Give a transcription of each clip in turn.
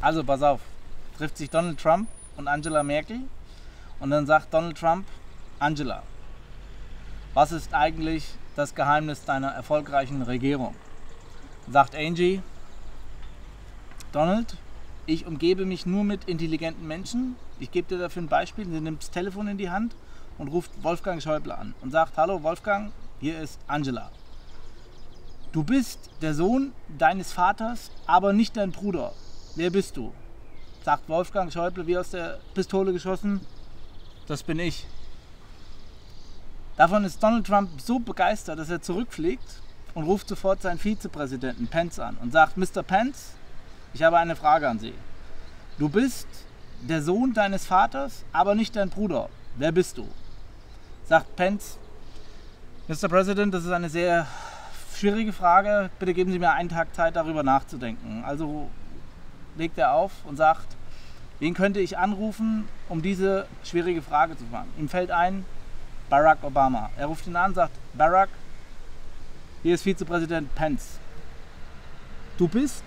Also pass auf, trifft sich Donald Trump und Angela Merkel und dann sagt Donald Trump, Angela, was ist eigentlich das Geheimnis deiner erfolgreichen Regierung? Sagt Angie, Donald, ich umgebe mich nur mit intelligenten Menschen. Ich gebe dir dafür ein Beispiel. Sie nimmt das Telefon in die Hand und ruft Wolfgang Schäuble an und sagt, hallo Wolfgang, hier ist Angela. Du bist der Sohn deines Vaters, aber nicht dein Bruder. Wer bist du? Sagt Wolfgang Schäuble, wie aus der Pistole geschossen, das bin ich. Davon ist Donald Trump so begeistert, dass er zurückfliegt und ruft sofort seinen Vizepräsidenten Pence an und sagt, Mr. Pence, ich habe eine Frage an Sie. Du bist der Sohn deines Vaters, aber nicht dein Bruder. Wer bist du? Sagt Pence, Mr. President, das ist eine sehr schwierige Frage. Bitte geben Sie mir einen Tag Zeit, darüber nachzudenken. Also legt er auf und sagt, wen könnte ich anrufen, um diese schwierige Frage zu beantworten? Ihm fällt ein, Barack Obama. Er ruft ihn an und sagt, Barack, hier ist Vizepräsident Pence. Du bist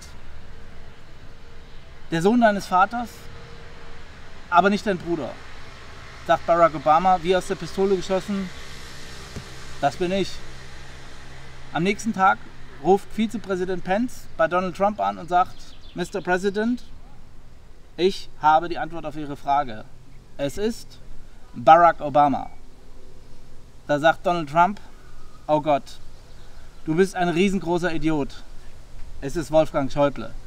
der Sohn deines Vaters, aber nicht dein Bruder. Sagt Barack Obama, wie aus der Pistole geschossen, das bin ich. Am nächsten Tag ruft Vizepräsident Pence bei Donald Trump an und sagt, Mr. President, ich habe die Antwort auf Ihre Frage. Es ist Barack Obama. Da sagt Donald Trump, oh Gott, du bist ein riesengroßer Idiot. Es ist Wolfgang Schäuble.